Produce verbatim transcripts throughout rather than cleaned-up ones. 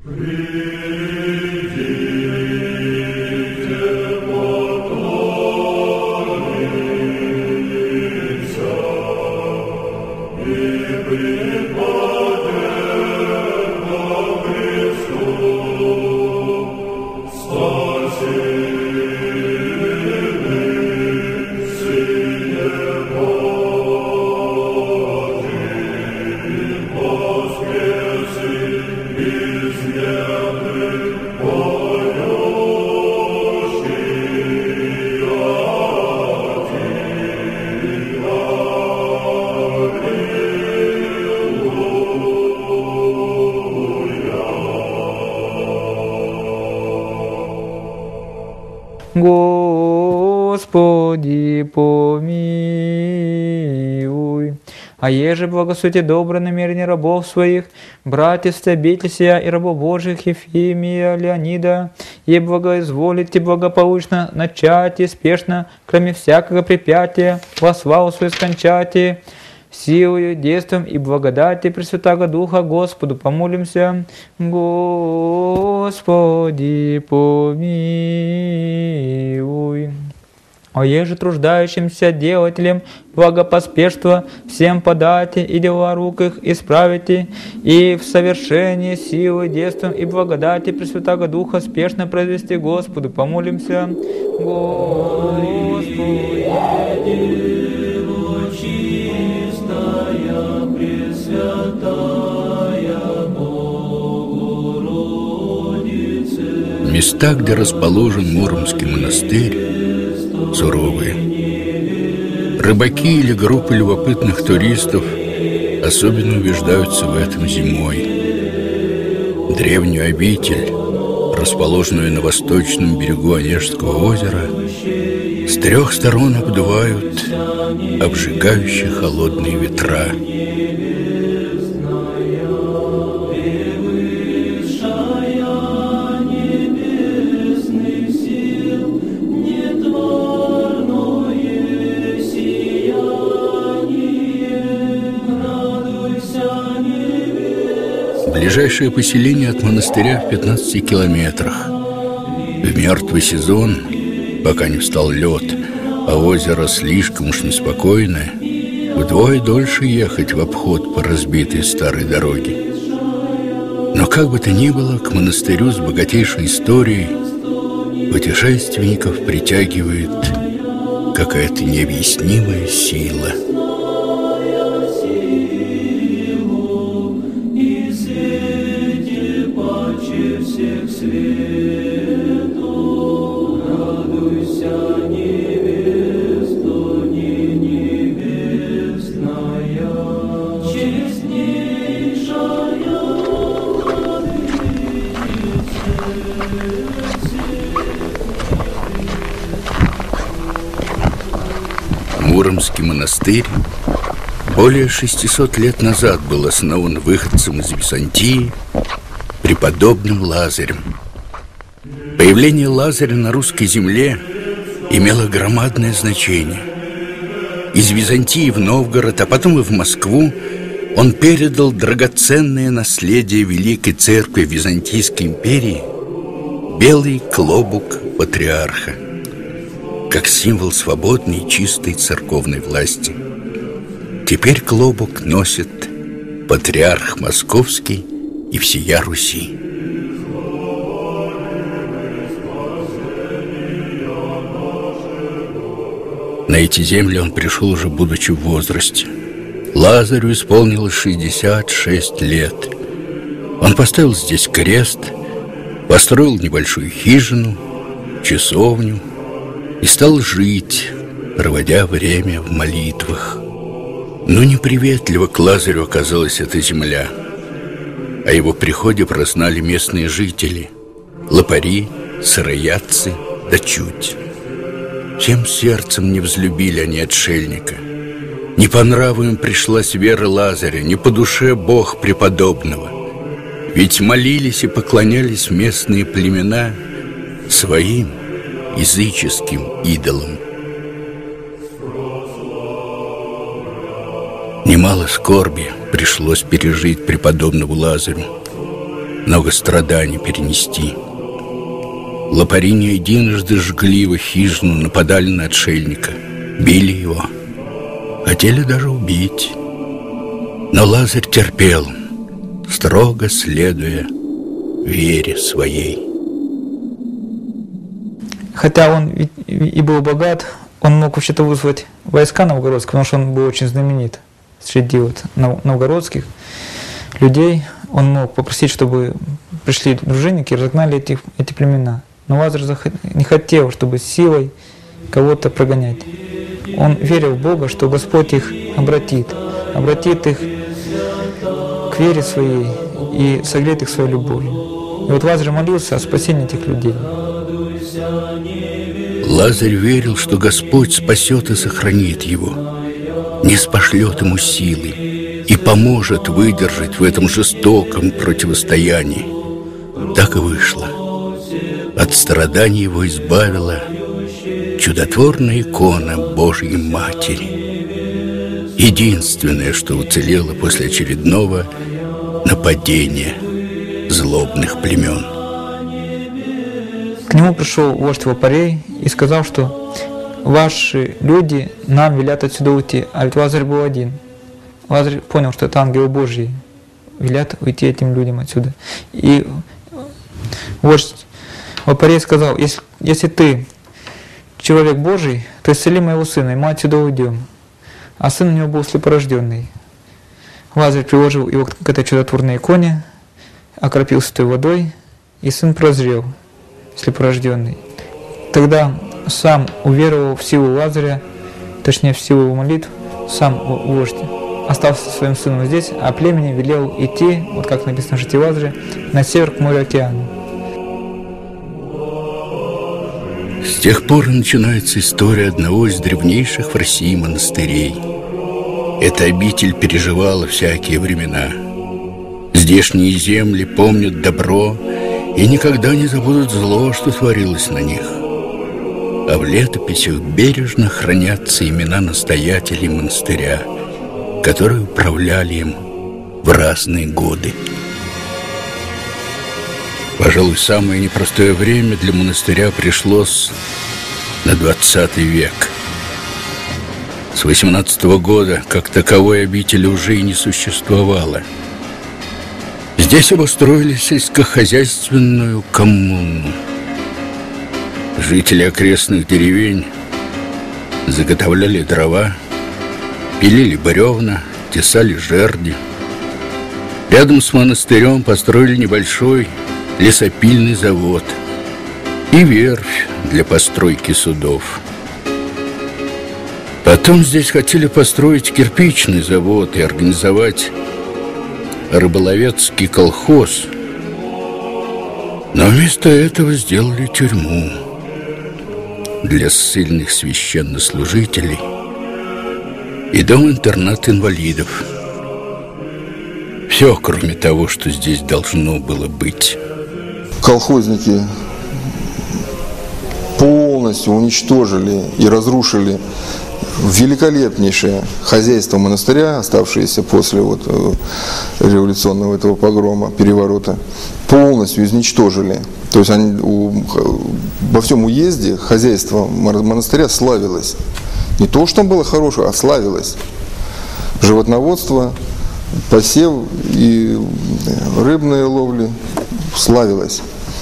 Господи, помилуй. А еже благосудите доброе намерение рабов своих, братьев обитель сия и рабов Божьих Ефимия, Леонида, и благоизволите благополучно начать и спешно, кроме всякого препятия, во славу свою скончати, силою, действием и благодати Пресвятаго Духа Господу помолимся. Господи, помилуй. А еже труждающимся делателям благопоспешства всем подайте и дела рук их исправите, и в совершении силы, действием и благодати Пресвятаго Духа спешно произвести Господу помолимся. Господи, Места, где расположен Муромский монастырь, суровые. Рыбаки или группы любопытных туристов особенно убеждаются в этом зимой. Древнюю обитель, расположенную на восточном берегу Онежского озера, с трех сторон обдувают обжигающие холодные ветра. Ближайшее поселение от монастыря в пятнадцати километрах. В мертвый сезон, пока не встал лед, а озеро слишком уж неспокойное, вдвое дольше ехать в обход по разбитой старой дороге. Но как бы то ни было, к монастырю с богатейшей историей путешественников притягивает какая-то необъяснимая сила. Муромский монастырь более шестисот лет назад был основан выходцем из Византии преподобным Лазарем. Появление Лазаря на русской земле имело громадное значение. Из Византии в Новгород, а потом и в Москву он передал драгоценное наследие Великой Церкви Византийской империи – белый клобук патриарха, как символ свободной и чистой церковной власти. Теперь клобук носит патриарх Московский и всея Руси. На эти земли он пришел уже будучи в возрасте. Лазарю исполнилось шестьдесят шесть лет. Он поставил здесь крест, построил небольшую хижину, часовню и стал жить, проводя время в молитвах. Но неприветливо к Лазарю оказалась эта земля. О его приходе прознали местные жители – лопари, сыроядцы да чуть. Всем сердцем не взлюбили они отшельника. Не по нраву им пришлась вера Лазаря, не по душе Бог преподобного. Ведь молились и поклонялись местные племена своим языческим идолам. Немало скорби пришлось пережить преподобному Лазарю. много страданий перенести. Лопари не единожды жгли его хижину, нападали на отшельника, били его, хотели даже убить. Но Лазарь терпел, строго следуя вере своей. Хотя он и был богат, он мог вообще-то вызвать войска новгородские, потому что он был очень знаменит среди вот новгородских людей. Он мог попросить, чтобы пришли дружинники и разогнали эти, эти племена. Но Лазарь не хотел, чтобы силой кого-то прогонять. Он верил в Бога, что Господь их обратит, обратит их к вере своей и согреет их своей любовью. И вот Лазарь молился о спасении этих людей. Лазарь верил, что Господь спасет и сохранит его, не спошлет ему силы и поможет выдержать в этом жестоком противостоянии. Так и вышло. От страданий его избавила чудотворная икона Божьей Матери, единственное, что уцелело после очередного нападения злобных племен. К нему пришел вождь лопарей и сказал, что ваши люди нам велят отсюда уйти, а ведь Лазарь был один. Лазарь понял, что это ангелы Божьи велят уйти этим людям отсюда. И вождь лопарей сказал: если, если ты человек Божий, то исцели моего сына, и мы отсюда уйдем. А сын у него был слепорожденный. Лазарь приложил его к этой чудотворной иконе, окропил святой водой, и сын прозрел, слепорожденный. Тогда сам уверовал в силу Лазаря, точнее в силу его молитв, сам вождь остался со своим сыном здесь, а племени велел идти, вот как написано в житии Лазаря, на север к морю океану. С тех пор начинается история одного из древнейших в России монастырей. Эта обитель переживала всякие времена. Здешние земли помнят добро и никогда не забудут зло, что творилось на них. А в летописях бережно хранятся имена настоятелей монастыря, которые управляли им в разные годы. Пожалуй, самое непростое время для монастыря пришлось на двадцатый век. С восемнадцатого года как таковой обители уже и не существовало. Здесь обустроили сельскохозяйственную коммуну. Жители окрестных деревень заготовляли дрова, пилили бревна, тесали жерди. Рядом с монастырем построили небольшой лесопильный завод и верфь для постройки судов. Потом здесь хотели построить кирпичный завод и организовать рыболовецкий колхоз, но вместо этого сделали тюрьму для ссыльных священнослужителей и дом-интернат инвалидов. Все, кроме того, что здесь должно было быть. Колхозники полностью уничтожили и разрушили великолепнейшее хозяйство монастыря, оставшееся после вот революционного этого погрома, переворота, полностью изничтожили. То есть они, у, во всем уезде хозяйство монастыря славилось. Не то, что там было хорошее, а славилось. Животноводство, посев и рыбные ловли славилось.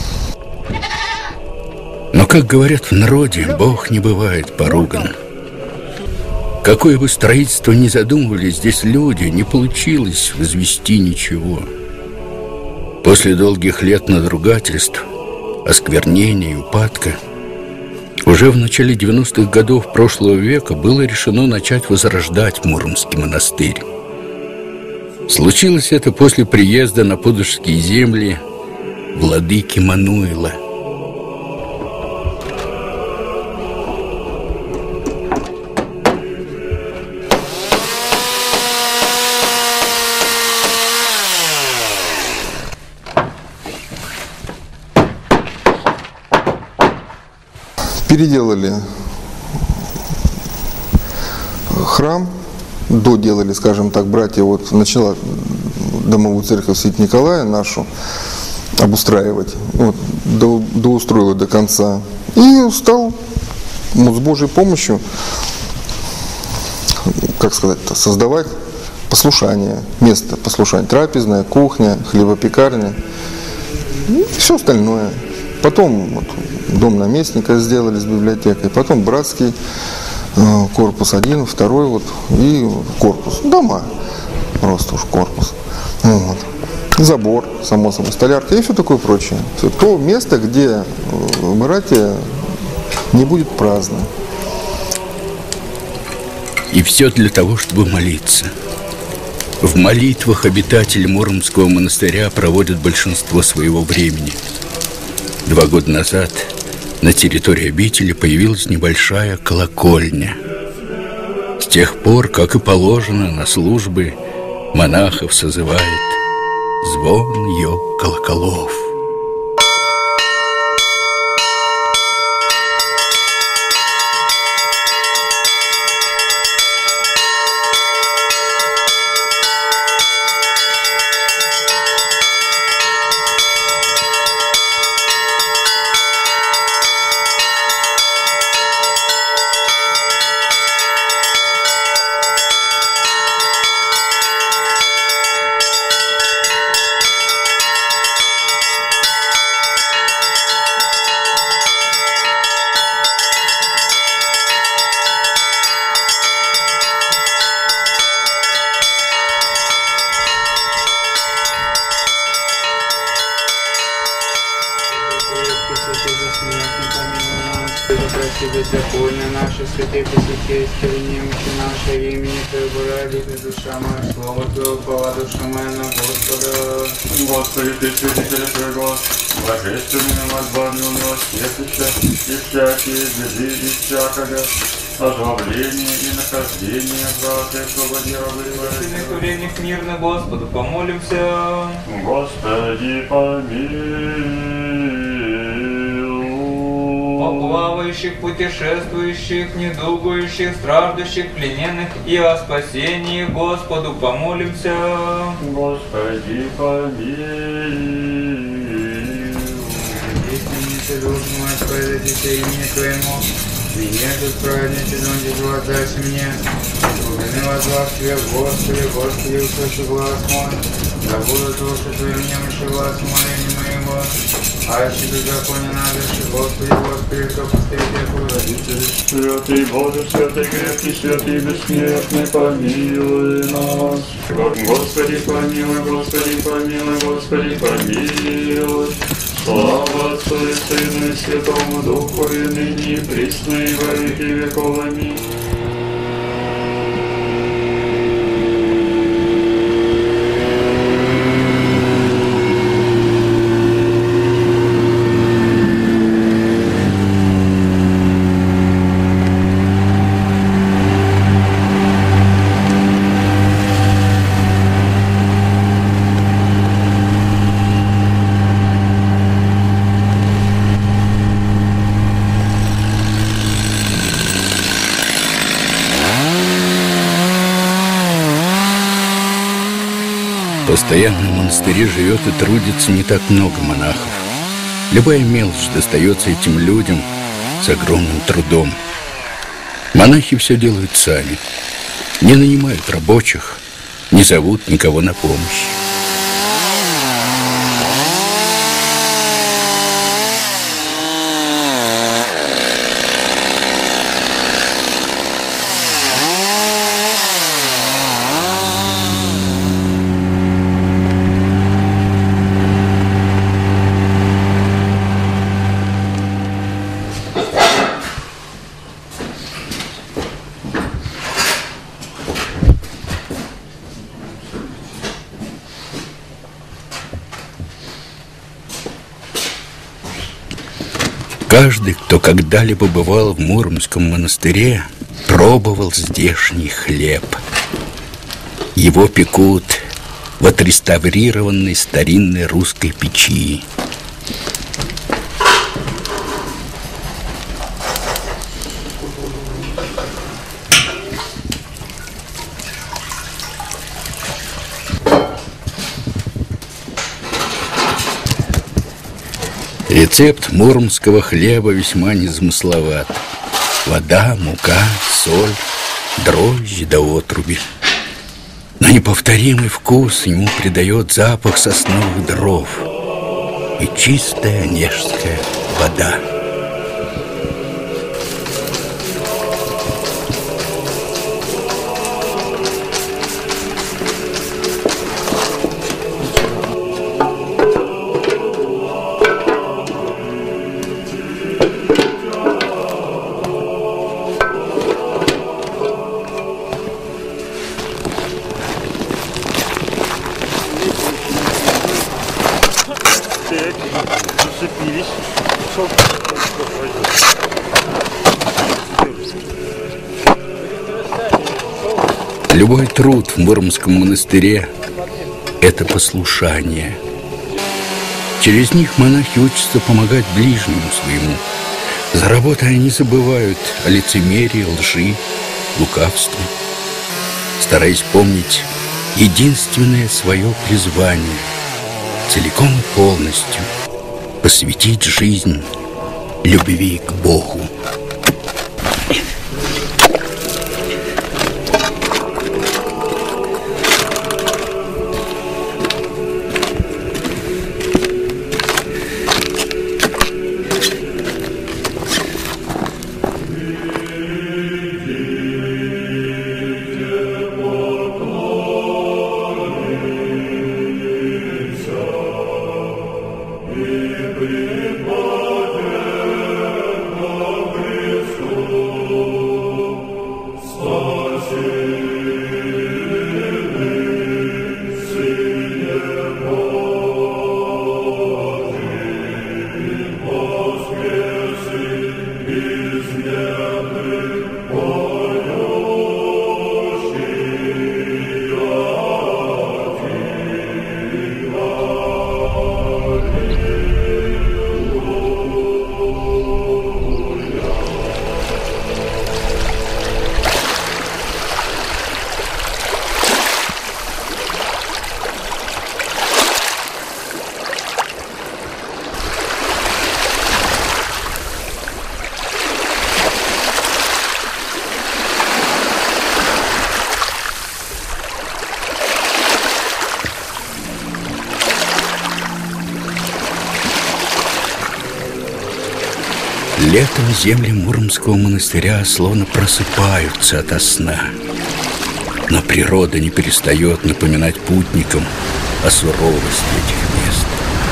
Но, как говорят в народе, Бог не бывает поруган. Какое бы строительство ни задумывали здесь люди, не получилось возвести ничего. После долгих лет надругательств, осквернения и упадка, уже в начале девяностых годов прошлого века было решено начать возрождать Муромский монастырь. Случилось это после приезда на Пудожские земли владыки Мануила. Переделали храм, доделали, скажем так, братья, вот начала домовую церковь Святого Николая нашу, обустраивать. Вот, до, доустроил до конца. И стал ну, с Божьей помощью, как сказать, создавать послушание, место послушания. Трапезная, кухня, хлебопекарня и все остальное. Потом вот, дом наместника сделали с библиотекой, потом братский э, корпус один, второй вот, и корпус. Дома, просто уж корпус. Вот. Забор, само собой, столярка и все такое прочее. Все то место, где братья не будет праздно. И все для того, чтобы молиться. В молитвах обитатели Муромского монастыря проводят большинство своего времени. Два года назад на территории обители появилась небольшая колокольня. С тех пор, как и положено, на службы монахов созывает звон ее колоколов. Беззаконие наше, святые посвятей, немощи наше, имени Твоего ради, душа моя, слово Твое, пала душа моя на Господа. Господи, Ты святитель Твоего, божественный, возбавил милосердища, и всякие беды, и всякое озлобление и нахождение, брат, и освободи рабы Твои. Сильных временных мирно Господу помолимся. Господи, помилуй. О плавающих, путешествующих, недугующих, страждущих, плененных и о спасении Господу помолимся. Господи, помилуй. Истинница душ мой, предадите имени Твоему, и нету праведности, но не воздайся мне. Глубины возглас Тебе, Господи, Господи, услыши глаз мой, да будут слушать Твоим немощи глаз мой, не моего. А если беззаконие надо, Господи, Господи, кто постоит, я родители. Святый Боже, святый крепкий, святый бессмертный, помилуй нас. Господи, помилуй, Господи, помилуй, Господи, помилуй. Слава Отцу и Сыну и Святому Духу, и ныне, и присно, и во веки веков. Аминь. Постоянно в монастыре живет и трудится не так много монахов. Любая мелочь достается этим людям с огромным трудом. Монахи все делают сами, не нанимают рабочих, не зовут никого на помощь. Каждый, кто когда-либо бывал в Муромском монастыре, пробовал здешний хлеб. Его пекут в отреставрированной старинной русской печи. Рецепт муромского хлеба весьма незамысловат. Вода, мука, соль, дрожжи да отруби. Но неповторимый вкус ему придает запах сосновых дров и чистая онежская вода. Любой труд в Муромском монастыре – это послушание. Через них монахи учатся помогать ближнему своему. За работой они забывают о лицемерии, лжи, лукавстве, стараясь помнить единственное свое призвание – целиком и полностью посвятить жизнь любви к Богу. Летом земли Муромского монастыря словно просыпаются ото сна. Но природа не перестает напоминать путникам о суровости этих мест.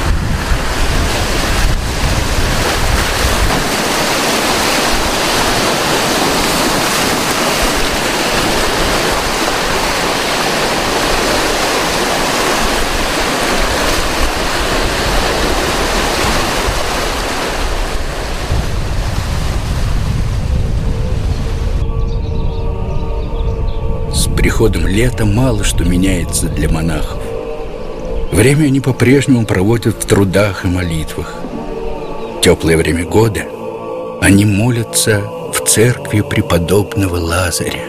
С приходом лета мало что меняется для монахов. Время они по-прежнему проводят в трудах и молитвах. В теплое время года они молятся в церкви преподобного Лазаря.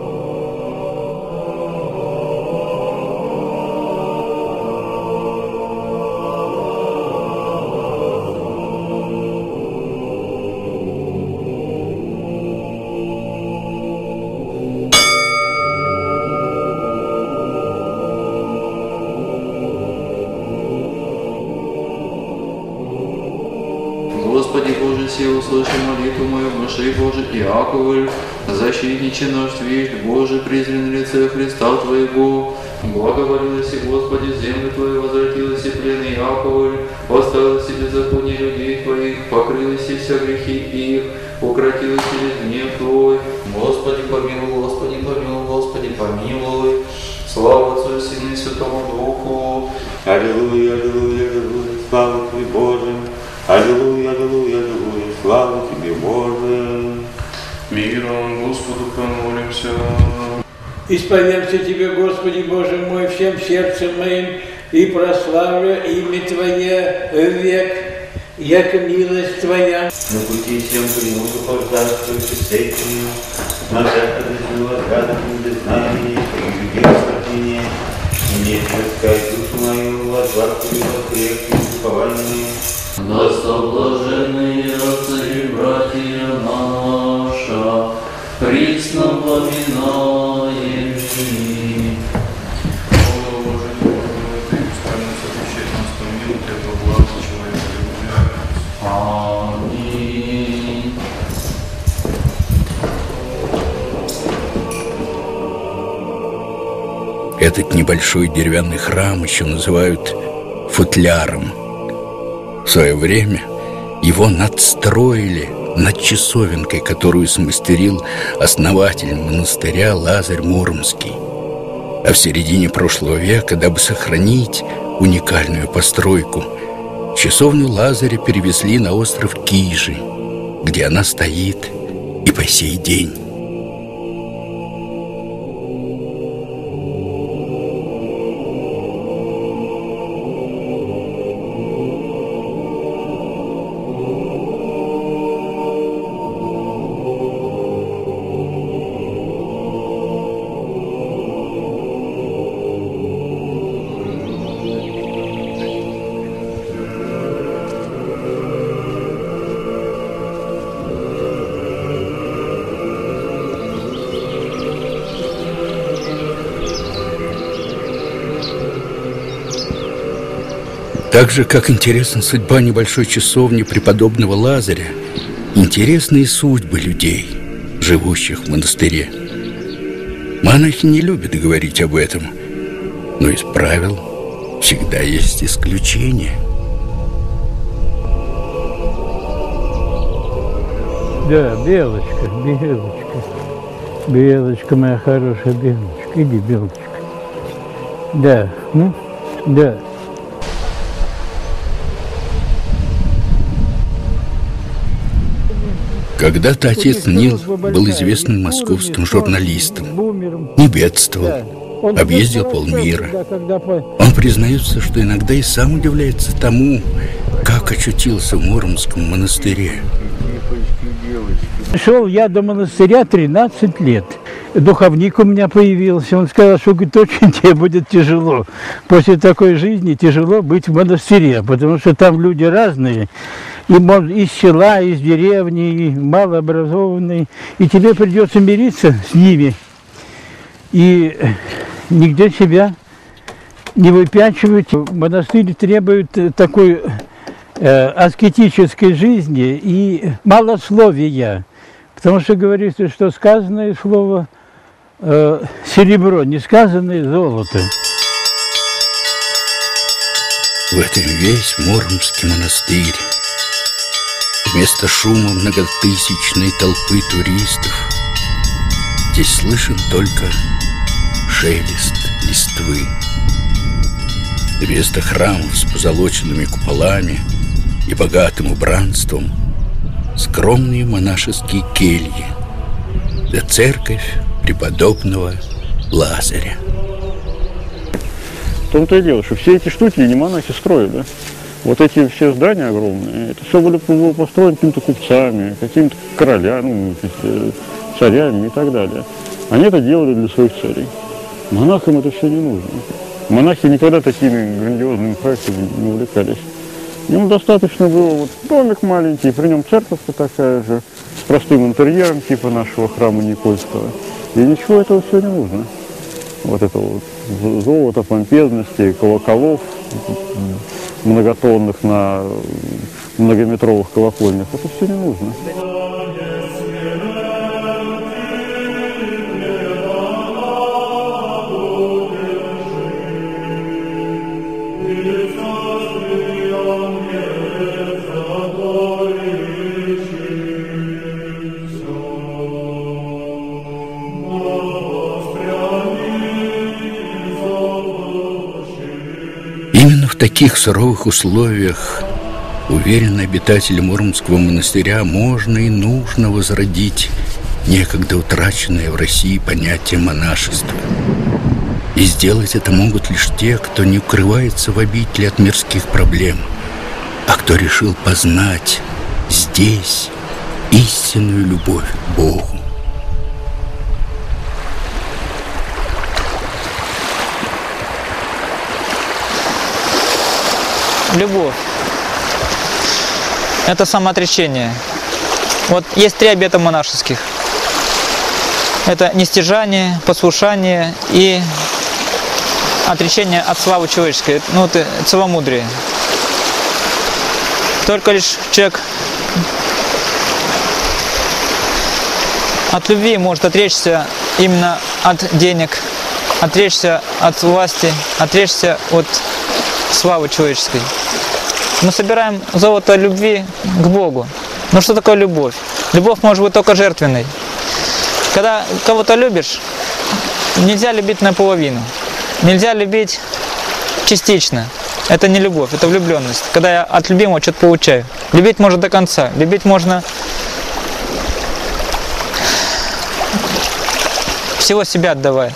Господи Боже, сей услыши молитву мою, внуши Боже, Иаковль, защитниче наш вещь, Боже, презрен лице Христа Твоего. Благоволилась и Господи, землю Твою возвратилась и плен Иаковль, поставила себе беззаконие людей Твоих, покрылась и вся грехи их, укротилась через гнев Твой. Господи, помилуй, Господи, помилуй, Господи, помилуй. Слава Отцу и Сыну и Святому Духу. Аллилуйя, аллилуйя, аллилуйя, слава Тебе, Боже. Аллилуйя, аллилуйя, аллилуйя, слава Тебе, Боже. Миром Господу помолимся. Исповемся Тебе, Господи Боже мой, всем сердцем моим, и прославлю имя Твое век, яко милость Твоя. На пути всем примуту пождавшую встречную, на западную отрадах знамени, и людей спасения, и не пускай душу мою, возвратную во крепкие упования. соблаженные отцы и братья наша, присно поминаем. Аминь. Этот небольшой деревянный храм еще называют футляром. В свое время его надстроили над часовенкой, которую смастерил основатель монастыря Лазарь Муромский. А в середине прошлого века, дабы сохранить уникальную постройку, часовню Лазаря перевезли на остров Кижи, где она стоит и по сей день. Так же, как интересна судьба небольшой часовни преподобного Лазаря, интересны и судьбы людей, живущих в монастыре. Монахи не любят говорить об этом, но из правил всегда есть исключения. Да, Белочка, Белочка, Белочка моя хорошая, Белочка, иди, Белочка. Да, ну, да. Когда-то отец Нил был известным московским журналистом. Не бедствовал, объездил полмира. Он признается, что иногда и сам удивляется тому, как очутился в Муромском монастыре. Шел я до монастыря тринадцать лет. Духовник у меня появился. Он сказал, что говорит, очень тебе будет тяжело. После такой жизни тяжело быть в монастыре, потому что там люди разные. И из села, из деревни, и малообразованные. И тебе придется мириться с ними. И нигде себя не выпячивать. Монастырь требует такой э, аскетической жизни и малословия. Потому что говорится, что сказанное слово э, серебро, не сказанное золото. В этом весь Муромский монастырь. Вместо шума многотысячной толпы туристов здесь слышен только шелест листвы. Вместо храмов с позолоченными куполами и богатым убранством скромные монашеские кельи, да церковь преподобного Лазаря. В том-то и дело, что все эти штуки не монахи строят, да? Вот эти все здания огромные, это все было построено какими-то купцами, какими-то королями, ну, царями и так далее. Они это делали для своих целей. Монахам это все не нужно. Монахи никогда такими грандиозными проектами не увлекались. Им достаточно было вот домик маленький, при нем церковка такая же, с простым интерьером, типа нашего храма Никольского. И ничего этого все не нужно. Вот это вот золото, помпезности, колоколов многотонных на многометровых колокольнях. Это все не нужно. Именно в таких суровых условиях, уверен обитатель Муромского монастыря, можно и нужно возродить некогда утраченное в России понятие монашества. И сделать это могут лишь те, кто не укрывается в обители от мирских проблем, а кто решил познать здесь истинную любовь к Богу. Любовь. это самоотречение. Вот есть три обета монашеских. Это нестяжание, послушание и отречение от славы человеческой. Ну, это целомудрие. Только лишь человек от любви может отречься именно от денег, отречься от власти, отречься от славы человеческой. Мы собираем золото любви к Богу. Но что такое любовь? Любовь может быть только жертвенной. Когда кого-то любишь, нельзя любить наполовину. Нельзя любить частично. Это не любовь, это влюбленность. Когда я от любимого что-то получаю. Любить можно до конца. Любить можно всего себя отдавая.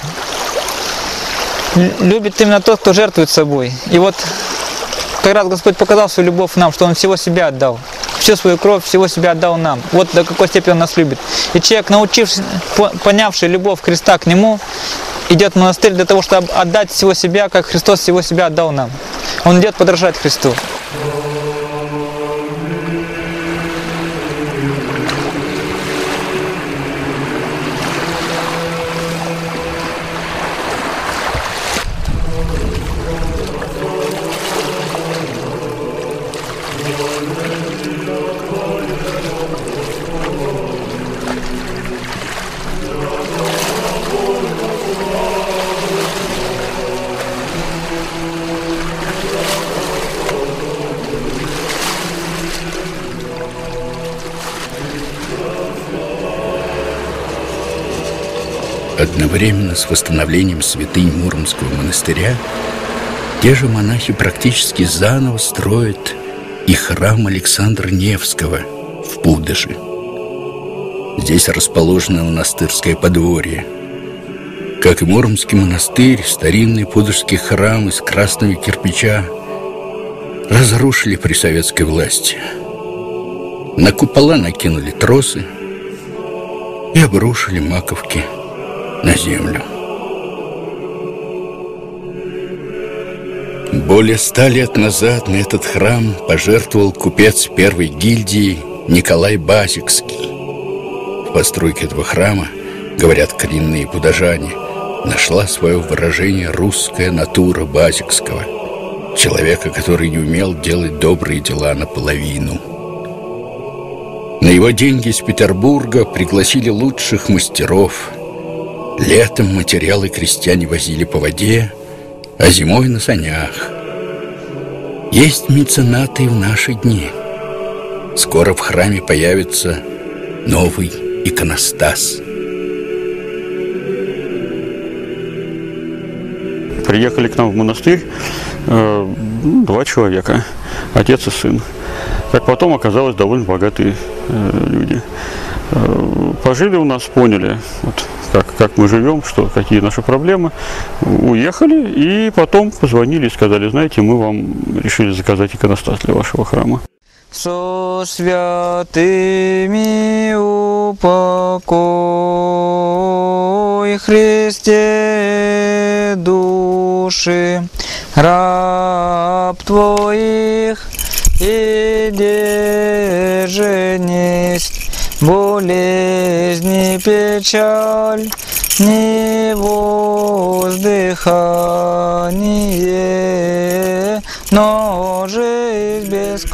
Любит именно тот, кто жертвует собой. И вот как раз Господь показал свою любовь нам, что Он всего себя отдал. Всю свою кровь, всего себя отдал нам. Вот до какой степени Он нас любит. И человек, научивший, понявший любовь Христа к Нему, идет в монастырь для того, чтобы отдать всего себя, как Христос всего себя отдал нам. Он идет подражать Христу. Одновременно с восстановлением святынь Муромского монастыря те же монахи практически заново строят и храм Александра Невского в Пудоже. Здесь расположено монастырское подворье. Как и Муромский монастырь, старинный пудожский храм из красного кирпича разрушили при советской власти. На купола накинули тросы и обрушили маковки на землю. Более ста лет назад на этот храм пожертвовал купец первой гильдии Николай Базикский. В постройке этого храма, говорят коренные пудожане, нашла свое выражение русская натура Базикского, человека, который не умел делать добрые дела наполовину. На его деньги из Петербурга пригласили лучших мастеров. Летом материалы крестьяне возили по воде, а зимой на санях. Есть меценаты и в наши дни. Скоро в храме появится новый иконостас. Приехали к нам в монастырь э, два человека, отец и сын. Как потом оказалось, довольно богатые э, люди. Э, пожили у нас, поняли, вот, как, как мы живем, что, какие наши проблемы, уехали и потом позвонили и сказали: знаете, мы вам решили заказать иконостас для вашего храма. Со святыми упокой, Христе, души раб Твоих, и держи несть болезни, печаль, не воздыхание, но жизнь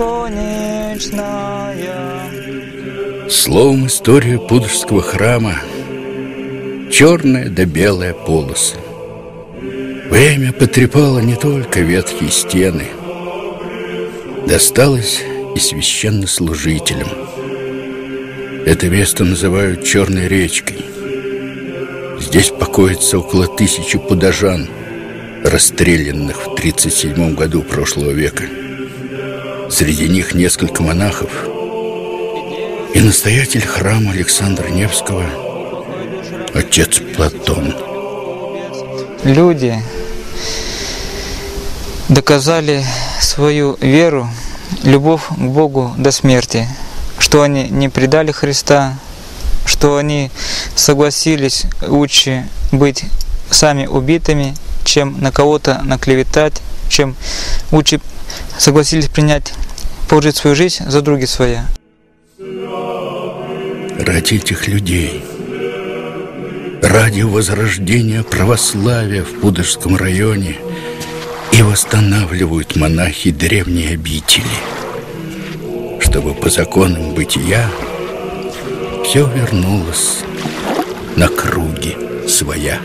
бесконечная. Словом, история Пудожского храма черная да белая полосы. Время потрепало не только ветхие стены, досталось и священнослужителям. Это место называют Черной речкой. Здесь покоится около тысячи пудожан, расстрелянных в тридцать седьмом году прошлого века. Среди них несколько монахов и настоятель храма Александра Невского, отец Платон. Люди доказали свою веру, любовь к Богу до смерти, что они не предали Христа, что они согласились лучше быть сами убитыми, чем на кого-то наклеветать, чем лучше согласились принять положить свою жизнь за други свои. Ради этих людей, ради возрождения православия в Пудожском районе и восстанавливают монахи древние обители, чтобы по законам бытия все вернулось на круги своя.